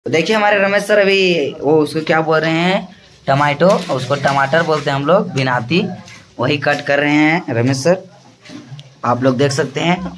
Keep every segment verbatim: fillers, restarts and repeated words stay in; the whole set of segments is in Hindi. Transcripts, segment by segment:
तो देखिए हमारे रमेश सर अभी वो उसको क्या बोल रहे हैं, टमाटो, उसको टमाटर बोलते हैं हम लोग, बिनाती, वही कट कर रहे हैं रमेश सर, आप लोग देख सकते हैं।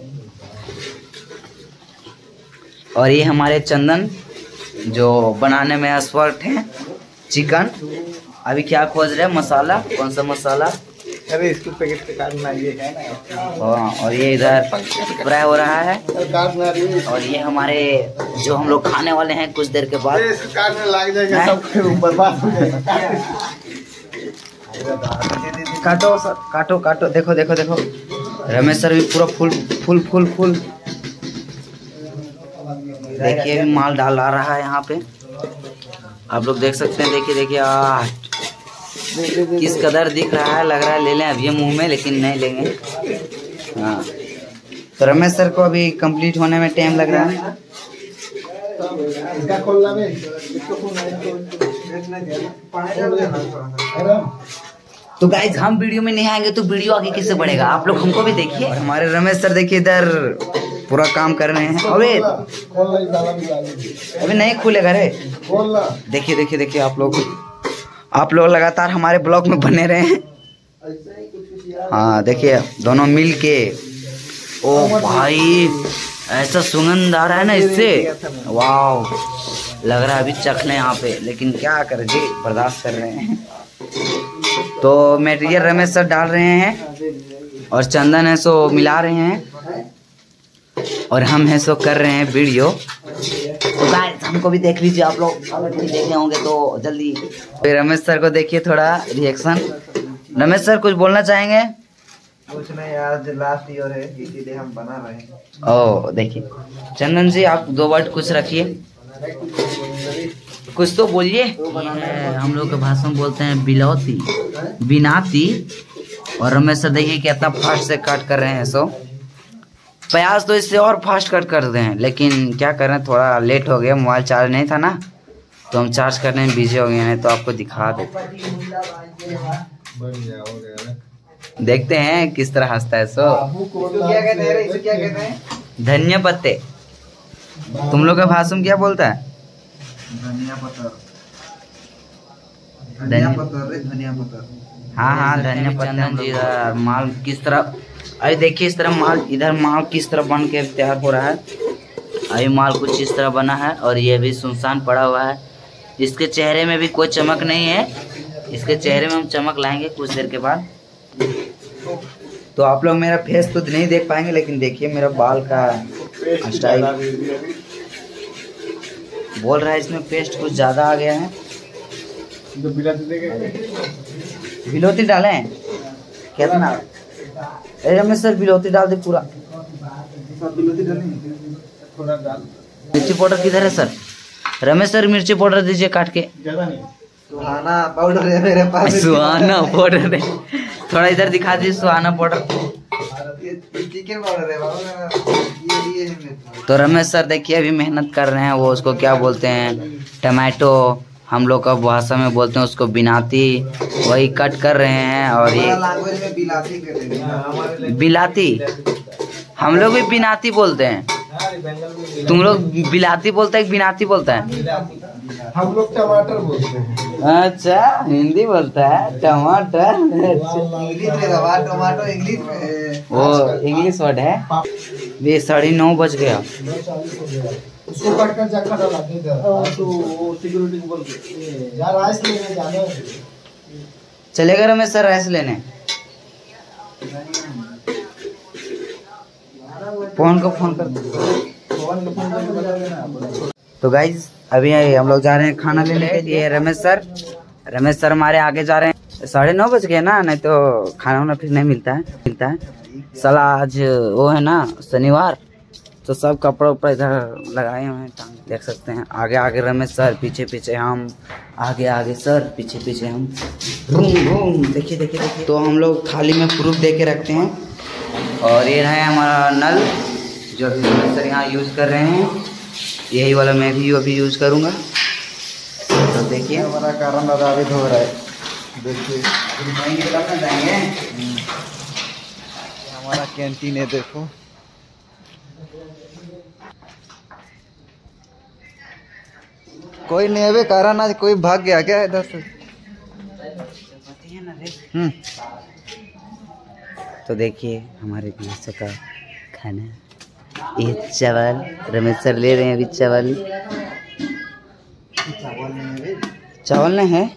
और ये हमारे चंदन जो बनाने में एक्सपर्ट हैं, चिकन। अभी क्या खोज रहे हैं, मसाला, कौन सा मसाला? अरे इसको पैकेट पे काटना ये है ना। हाँ, और ये इधर फ्राई हो रहा है। और ये हमारे जो हम लोग खाने वाले हैं कुछ देर के बाद। इसको काटने लग जाएगा, सब बर्बाद हो जाएगा। काटो सर, काटो काटो, देखो देखो देखो, रमेश सर भी पूरा फुल फुल फुल फुल देखिए अभी माल डाल आ रहा है यहाँ पे, आप लोग देख सकते हैं। देखिए देखिए आ किस कदर दिख रहा है, लग रहा है ले लें अभी मुंह में, लेकिन नहीं लेंगे। हाँ, तो रमेश सर को अभी कंप्लीट होने में टाइम लग रहा है। तो गाइज हम वीडियो में नहीं आएंगे तो वीडियो आगे किससे बढ़ेगा, आप लोग हमको भी देखिए। और हमारे रमेश सर देखिए इधर पूरा काम कर रहे हैं। अबे अभी नहीं खुलेगा रे, देखिए देखिए देखिए, आप लोग आप लोग लगातार हमारे ब्लॉग में बने रहे हैं। हाँ देखिए दोनों मिल के, ओ भाई ऐसा सुगंध आ रहा है ना इससे, वाह, लग रहा है अभी चखने यहाँ पे, लेकिन क्या कर जी, बर्दाश्त कर रहे हैं। तो मटेरियल रमेश सर डाल रहे हैं और चंदन है सो मिला रहे हैं, और हम हैं सो कर रहे हैं वीडियो। तो गाइस हमको भी देख लीजिए आप लोग, अगर नहीं देखे होंगे तो जल्दी। तो रमेश सर को देखिए थोड़ा रिएक्शन। रमेश सर कुछ बोलना चाहेंगे? कुछ नहीं यार, लास्ट ईयर है इसीलिए हम बना रहे हैं। ओ देखिए चंदन जी, आप दो वर्ड कुछ रखिए, कुछ तो बोलिए। हम लोग के भाषा में बोलते हैं बिलौती, बिनाती। और रमेश सर देखिए कितना फास्ट से कट कर रहे हैं। सो प्याज तो इससे और फास्ट कट कर रहे हैं, लेकिन क्या करें, थोड़ा लेट हो गया, मोबाइल चार्ज नहीं था ना, तो हम चार्ज करने में बिजी हो गए हैं। तो आपको दिखा देते, देखते हैं किस तरह हंसता है। सो क्या कहते हैं, इसे क्या कहते हैं? धनिया पत्ते, तुम लोग का भाषा में क्या बोलता है? धनिया पत्ता, धनिया पत्ता, धनिया पत्ता। हाँ हाँ धनिया पत्ता जी। इधर माल किस तरह, अरे देखिए इस तरह माल, इधर माल किस तरह बन के तैयार हो रहा है। अभी माल कुछ इस तरह बना है, और ये भी सुनसान पड़ा हुआ है। इसके चेहरे में भी कोई चमक नहीं है, इसके चेहरे में हम चमक लाएंगे कुछ देर के बाद। तो आप लोग मेरा फेस तो नहीं देख पाएंगे, लेकिन देखिए मेरा बाल का स्टाइल बोल रहा है इसमें पेस्ट कुछ ज़्यादा आ गया है। बिलोती डाले हैं कितना? अरे रमेश सर बिलोती डाल दे पूरा। मिर्ची पाउडर किधर है सर? रमेश सर मिर्ची पाउडर दीजिए काट के। सुहाना पाउडर है मेरे पास। सुहाना पाउडर है, थोड़ा इधर दिखा दीजिए सुहाना पाउडर। चिकन पाउडर है बाबा, ये ये है। तो रमेश सर देखिए अभी मेहनत कर रहे हैं, वो उसको क्या बोलते हैं, टमाटो, हम लोग का भाषा में बोलते हैं उसको बिनाती, वही कट कर रहे हैं। और ये लैंग्वेज में बिलाती कहते हैं। बिलाती, हम लोग भी बिनाती बोलते हैं, तुम लोग बिलाती बोलते हैं, बिनाती बोलता है? हम लोग टमाटर बोलते हैं। अच्छा हिंदी बोलता है, टमाटर। इंग्लिश में दबा, टमाटो इंग्लिश में, वो इंग्लिश वर्ड है। ये साढ़े नौ बज गया। उसको कट कर जगह डाला तो सिक्योरिटी को बोल के यार राइस लेने जाना है। चलेगा रमेश सर राइस लेने? फोन को फोन कर, फोन को फोन करके बता देना। तो गाइज अभी हम लोग जा रहे हैं खाना लेने के लिए। रमेश सर, रमेश सर हमारे आगे जा रहे हैं। साढ़े नौ बज गए ना, नहीं तो खाना वाना फिर नहीं मिलता है मिलता है साला आज वो है ना शनिवार, तो सब कपड़ा उपड़ा इधर लगाए हुए हैं, देख सकते हैं। आगे आगे रमेश सर, पीछे पीछे हम, आगे आगे सर, पीछे पीछे हम, घूम घूम। देखिए देखिए देखिए, तो हम लोग थाली में प्रूफ दे के रखते हैं। और ये है हमारा नल जो अभी रमेश सर यहाँ यूज़ कर रहे हैं, यही वाला मैं भी अभी यूज़ करूँगा। तो देखिए हमारा कारण आधारित हो रहा है, देखिए जाएंगे। हमारा कैंटीन है, देखो कोई नहीं है कारण आज कोई भाग गया क्या इधर से। हम्म तो देखिए हमारे नाश्ते का खाना ये चावल रमेश सर ले रहे हैं अभी चावल चावल नहीं है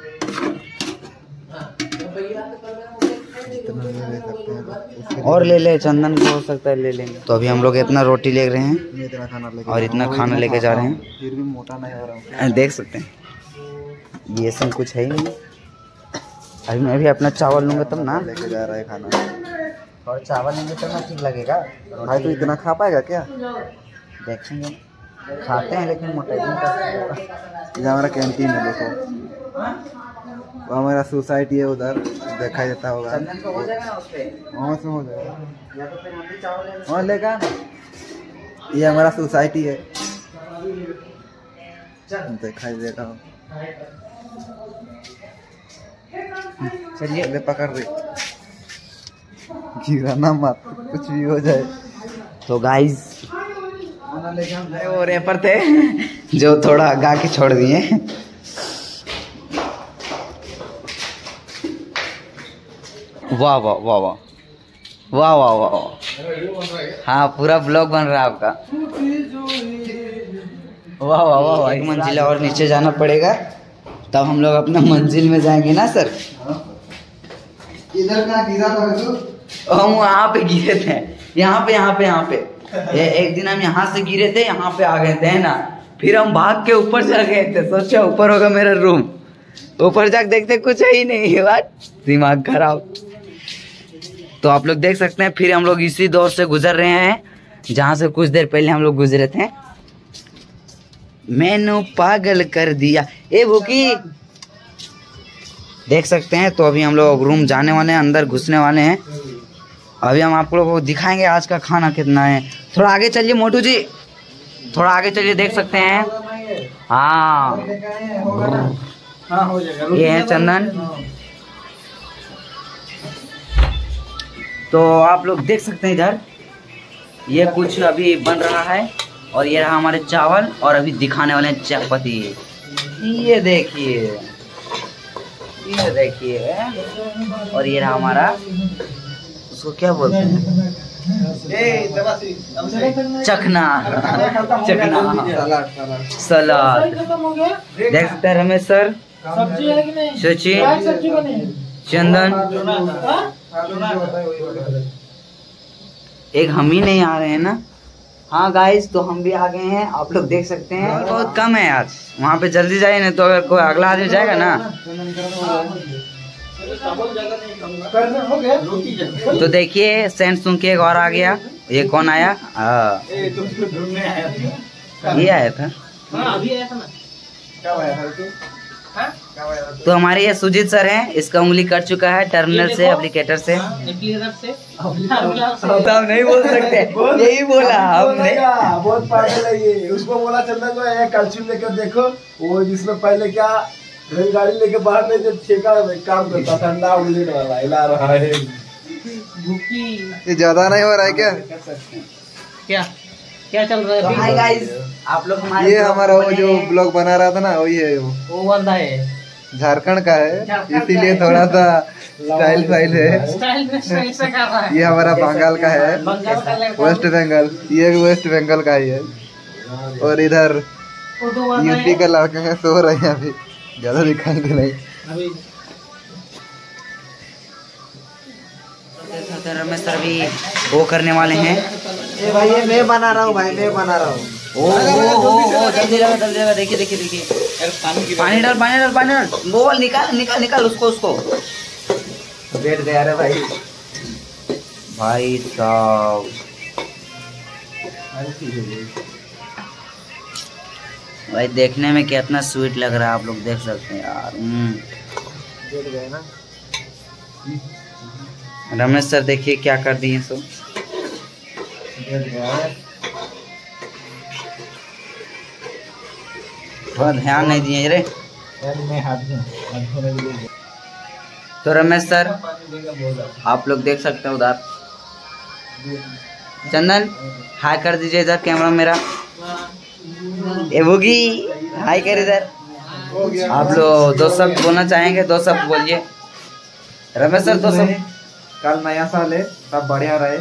और ले ले चंदन को हो सकता है ले लेंगे। तो अभी हम लोग इतना रोटी ले रहे हैं और इतना खाना लेके जा रहे हैं फिर भी मोटा नहीं हो रहा देख सकते हैं ये सब कुछ है ही नहीं। अभी मैं भी अपना चावल लूँगा तब ना लेके जा रहा है खाना और चावल लेंगे तब ना ठीक लगेगा। भाई तो इतना खा पाएगा क्या देखेंगे खाते हैं लेकिन मोटा ये हमारा कैंटीन है देखो वो हमारा सोसाइटी है उधर देखा जाता होगा वहाँ से हो जाएगा वहाँ लेगा ना ये हमारा सोसाइटी है दिखाई देगा चलिए पकड़ रहे गिराना मत कुछ भी हो जाए। तो गाइस वो रेपर थे जो थोड़ा गा के छोड़ दिए वाह वाह वाह वाह वाह वाह वाह हाँ पूरा ब्लॉग बन रहा है आपका वाह वाह वाह वाह। एक मंजिल और नीचे जाना पड़ेगा तब हम लोग अपना मंजिल में जाएंगे ना सर। इधर कहाँ गिरा था हम वहाँ पे गिरे थे यहाँ पे यहाँ पे यहाँ पे ए, एक दिन हम यहाँ से गिरे थे यहाँ पे आ गए थे ना फिर हम भाग के ऊपर चढ़ गए थे सोचा ऊपर होगा मेरा रूम ऊपर जाके देखते कुछ है ही नहीं बात दिमाग खराब। तो आप लोग देख सकते हैं फिर हम लोग इसी दौर से गुजर रहे हैं जहाँ से कुछ देर पहले हम लोग गुजरे थे। मैंने पागल कर दिया ए भूखी देख सकते हैं। तो अभी हम लोग रूम जाने वाले हैं अंदर घुसने वाले हैं। अभी हम आप लोगों को दिखाएंगे आज का खाना कितना है। थोड़ा आगे चलिए मोटू जी थोड़ा आगे चलिए देख सकते हैं हाँ ये है चंदन। तो आप लोग देख सकते हैं इधर ये कुछ अभी बन रहा है और ये रहा हमारे चावल और अभी दिखाने वाले हैं चपाती। ये देखिए ये देखिए और ये रहा हमारा उसको क्या बोलते हैं चखना चखना सलाद देख सकते हैं रमेश सर सचिन चंदन एक हम ही नहीं आ रहे हैं ना। हाँ गाइस तो हम भी आ गए हैं आप लोग देख सकते हैं बहुत कम है आज वहाँ पे जल्दी जाइए नहीं तो अगर कोई अगला आदमी जाएगा ना। तो देखिए सेंट सुन के एक और आ गया ये कौन आया आ, ये आया था तो हमारे ये सुजीत सर हैं इसका उंगली कट चुका है टर्मिनल से एप्लीकेटर से हम नहीं बोल सकते यही बोला हमने बहुत पागल है ये उसको बोला चंदन को कैल्शियम लेकर देखो वो जिसमें पहले क्या रेलगाड़ी लेके बाहर में जब ठेका काम करता था ठंडा उड़ने वाला हिला रहा है ये ज्यादा नहीं हो रहा है क्या क्या क्या चल रहा है। तो हाय गाइस आप लोग हमारे ये हमारा वो जो ब्लॉग बना रहा था ना वही है वो वो बंदा है झारखंड का है इसीलिए थोड़ा सा स्टाइल स्टाइल है स्टाइल में स्टाइल से कर रहा है। ये हमारा बंगाल का है बंगाल का वेस्ट बंगाल ये भी वेस्ट बंगाल का ही है और इधर उर्दू बंदा यूपी है। का लड़का है सो रहे हैं अभी ज्यादा दिखाएंगे नहीं। अभी रमेश सर भी वो करने वाले हैं ये भाई ये मैं बना रहा हूँ भाई मैं बना रहा हूँ ओ ओ ओ जल्दी लगा जल्दी लगा देखिए देखिए देखिए पानी डाल पानी डाल पानी डाल बोल निकाल निकाल निकाल उसको उसको बैठ गया रे भाई भाई साहब भाई देखने में कितना स्वीट लग रहा है आप लोग देख सकते हैं यार। बैठ गए ना रमेश सर देखिए क्या कर दिए सो बैठ गया थोड़ा ध्यान नहीं दिए रे। मैं हाथ में हाथ धोने के लिए तो रमेश सर आप लोग देख सकते हैं उधर चंदन हाई कर दीजिए इधर कैमरा मेरा ए बुगी हाय कर इधर। आप लोग दो शब्द बोलना चाहेंगे? दो शब्द बोलिए रमेश सर, दो शब्द। कल नया साल है, सब बढ़िया रहे।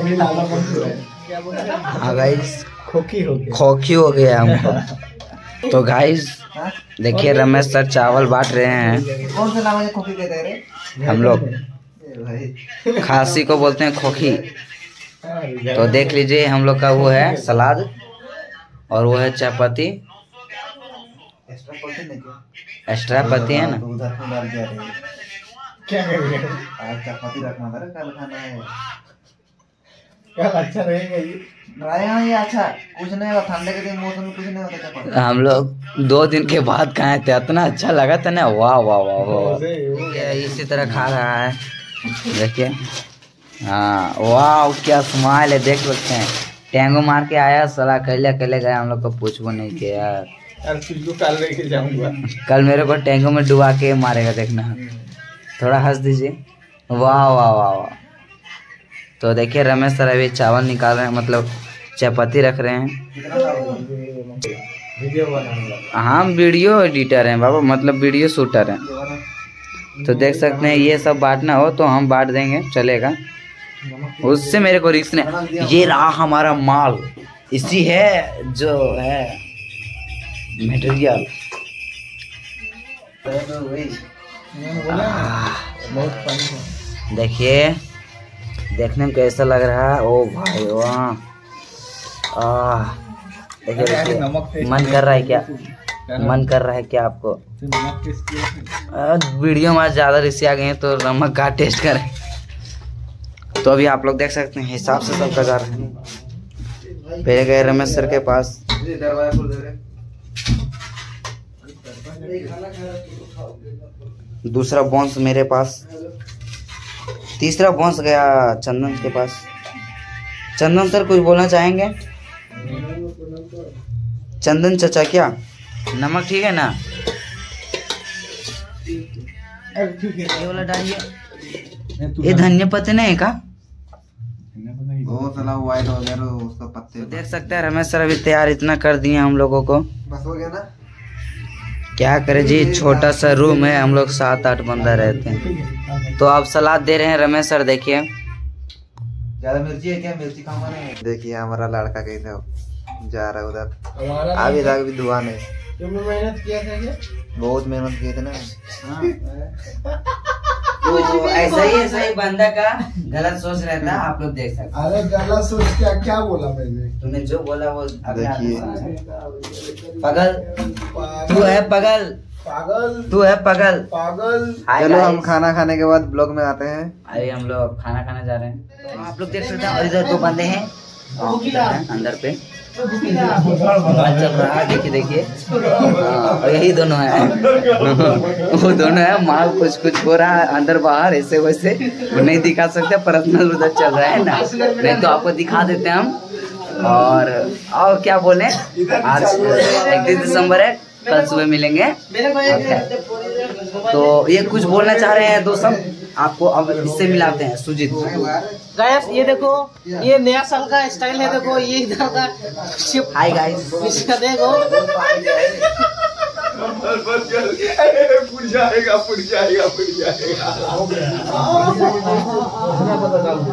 हाँ गाइस, खोखी हो गया खोखी हो गया हमको। तो गाइस देखिए रमेश सर चावल बांट रहे हैं। कौन सा नाम है खोखी कहते हैं रे? हम लोग भाई खांसी को बोलते हैं खोखी। तो देख लीजिए हम लोग का वो है सलाद और वो है चायपत्ती। एक्स्ट्रा पत्ती नहीं क्या? एक्स्ट्रा पत्ती है ना। तो उधर क्यों डाल दिया रे? क्या करेंगे? आज चपाती रखना था रे, कल खाना है। क्या अच्छा रहेगा ये? रहेगा ये अच्छा, कुछ नहीं होगा ठंडे के दिन मौसम में, कुछ नहीं होता चपाती। हम लोग दो दिन के बाद खाए थे, इतना अच्छा लगा था ना। वाह वाह वाह वाह। ये इसी तरह खा रहा है देखिए। हाँ वाह क्या स्माइल है, देख सकते हैं। टेंगो मार के आया साला, अकेले अकेले गया, हम लोग को पूछबो नहीं किया यार। यार तुझको कल लेके जाऊंगा। कल मेरे को टेंगो में डुबा के मारेगा, देखना। थोड़ा हंस दीजिए। वाह वाह वाह वाह। तो देखिए रमेश सर अभी चावल निकाल रहे हैं, मतलब चायपत्ती रख रहे हैं। वीडियो बनाऊंगा। हम वीडियो एडिटर हैं बाबा, मतलब वीडियो शूटर हैं। तो देख सकते हैं ये सब बांटना हो तो हम बांट देंगे, चलेगा। उससे मेरे को रिस्क नहीं। ये रहा हमारा माल, इसी है जो है मटेरियल। देखिए देखने में कैसा लग रहा है। ओ भाई वाह, देखिए देखिए मन कर रहा है क्या? मन कर रहा है क्या आपको? वीडियो में आज ज़्यादा रिश्ते आ गए हैं तो नमक का टेस्ट करें। तो अभी आप लोग देख सकते हैं हिसाब से सब कर रहे हैं। पहले गए रमेश सर के पास, दूसरा बॉन्स मेरे पास, तीसरा बॉन्स गया चंदन के पास। चंदन सर कुछ बोलना चाहेंगे? चंदन चाचा क्या नमक ठीक है ना? ये वाला डालिए। ये धनिया पत्ते नहीं है का? वो साला वाइट हो गया उसका पत्ते। तो देख सकते हैं रमेश सर अभी तैयार इतना कर दिए हम लोगों को। बस हो गया ना? क्या करें जी, छोटा सा रूम है, हम लोग सात आठ बंदा रहते हैं। तो आप सलाद दे रहे हैं रमेश सर। देखिए ज्यादा मिर्ची है क्या? मिर्ची खाऊंगा नहीं। देखिए हमारा लड़का कैसे जा रहा है उधर, अभी तक भी धुआं नहीं। तुमने मेहनत किया था क्या? बहुत मेहनत किए थे ना। तो ऐसा ही ऐसा ही बंदा का गलत सोच रहता है, आप लोग देख सकते हैं। अरे गलत सोच क्या क्या बोला मैंने? तूने जो बोला वो देखिए। पगल, तू है पगल, पागल, तू है पगल, पागल। चलो हम खाना खाने के बाद ब्लॉग में आते हैं। अरे हम लोग खाना खाने जा रहे हैं। तो आप लोग देख सकते हैं और इधर दो बंदे हैं अंदर पे बात चल रहा है। देखिए देखिए हाँ, और यही दोनों है। वो दोनों है, माल कुछ कुछ हो रहा है अंदर बाहर ऐसे वैसे, वो नहीं दिखा सकते, पर्सनल उधर चल रहा है ना, नहीं तो आपको दिखा देते हैं हम। और और क्या बोले, आज इकतीस दिसंबर है, कल सुबह मिलेंगे। तो ये कुछ बोलना चाह रहे हैं दोस्तों आपको, अब इससे मिलाते हैं सुजीत। गाइस ये देखो, ये नया साल का स्टाइल है। देखो ये इधर का हाय गाइस, इसका देखो पुड़ जाएगा पुड़ जाएगा पुड़ जाएगा।